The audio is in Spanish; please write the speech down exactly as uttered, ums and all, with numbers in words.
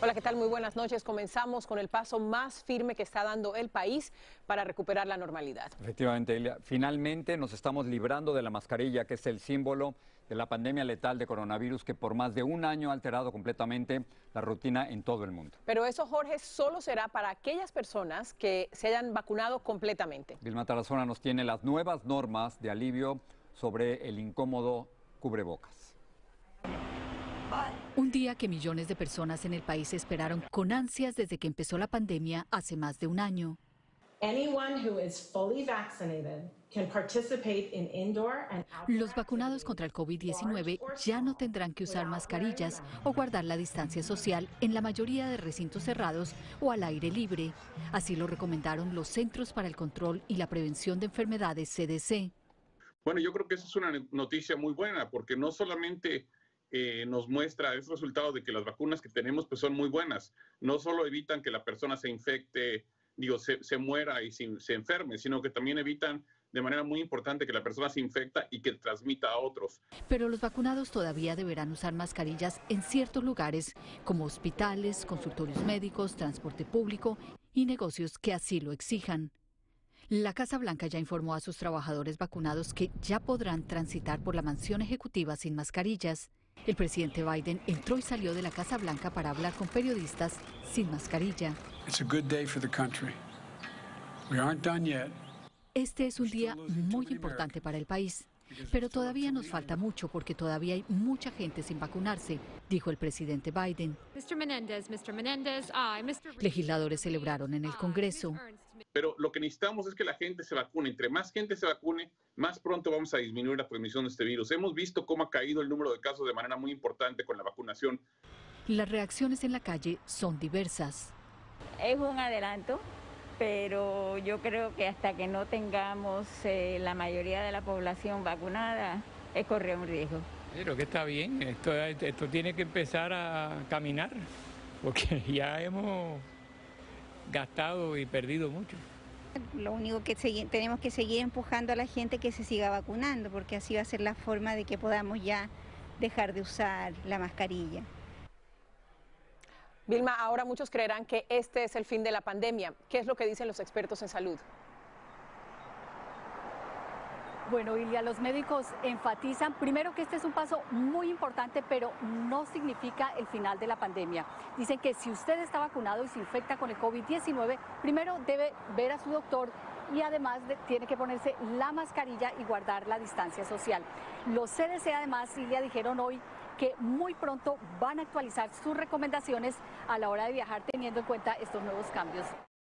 Hola, ¿qué tal? Muy buenas noches. Comenzamos con el paso más firme que está dando el país para recuperar la normalidad. Efectivamente, Ilia. Finalmente nos estamos librando de la mascarilla, que es el símbolo de la pandemia letal de coronavirus que por más de un año ha alterado completamente la rutina en todo el mundo. Pero eso, Jorge, solo será para aquellas personas que se hayan vacunado completamente. Vilma Tarazona nos tiene las nuevas normas de alivio sobre el incómodo cubrebocas. Un día que millones de personas en el país esperaron con ansias desde que empezó la pandemia hace más de un año. Los vacunados contra el COVID diecinueve ya no tendrán que usar mascarillas o guardar la distancia social en la mayoría de recintos cerrados o al aire libre. Así lo recomendaron los Centros para el Control y la Prevención de Enfermedades, C D C. Bueno, yo creo que esa es una noticia muy buena, porque no solamente eh, nos muestra ese resultado de que las vacunas que tenemos pues son muy buenas. No solo evitan que la persona se infecte, digo, se, se muera y se, se enferme, sino que también evitan de manera muy importante que la persona se infecta y que transmita a otros. Pero los vacunados todavía deberán usar mascarillas en ciertos lugares, como hospitales, consultorios médicos, transporte público y negocios que así lo exijan. La Casa Blanca ya informó a sus trabajadores vacunados que ya podrán transitar por la mansión ejecutiva sin mascarillas. El presidente Biden entró y salió de la Casa Blanca para hablar con periodistas sin mascarilla. Este es un día muy importante para el país, pero todavía nos falta mucho porque todavía hay mucha gente sin vacunarse, dijo el presidente Biden. Legisladores celebraron en el Congreso. Pero lo que necesitamos es que la gente se vacune. Entre más gente se vacune, más pronto vamos a disminuir la transmisión de este virus. Hemos visto cómo ha caído el número de casos de manera muy importante con la vacunación. Las reacciones en la calle son diversas. Es un adelanto, pero yo creo que hasta que no tengamos eh, la mayoría de la población vacunada, es correr un riesgo. Pero que está bien, esto, esto tiene que empezar a caminar, porque ya hemos gastado y perdido mucho. Lo único que segui- tenemos que seguir empujando a la gente que se siga vacunando, porque así va a ser la forma de que podamos ya dejar de usar la mascarilla. Vilma, ahora muchos creerán que este es el fin de la pandemia. ¿Qué es lo que dicen los expertos en salud? Bueno, Ilia, los médicos enfatizan primero que este es un paso muy importante, pero no significa el final de la pandemia. Dicen que si usted está vacunado y se infecta con el COVID diecinueve, primero debe ver a su doctor y además de, tiene que ponerse la mascarilla y guardar la distancia social. Los C D C además, Ilia, dijeron hoy que muy pronto van a actualizar sus recomendaciones a la hora de viajar teniendo en cuenta estos nuevos cambios.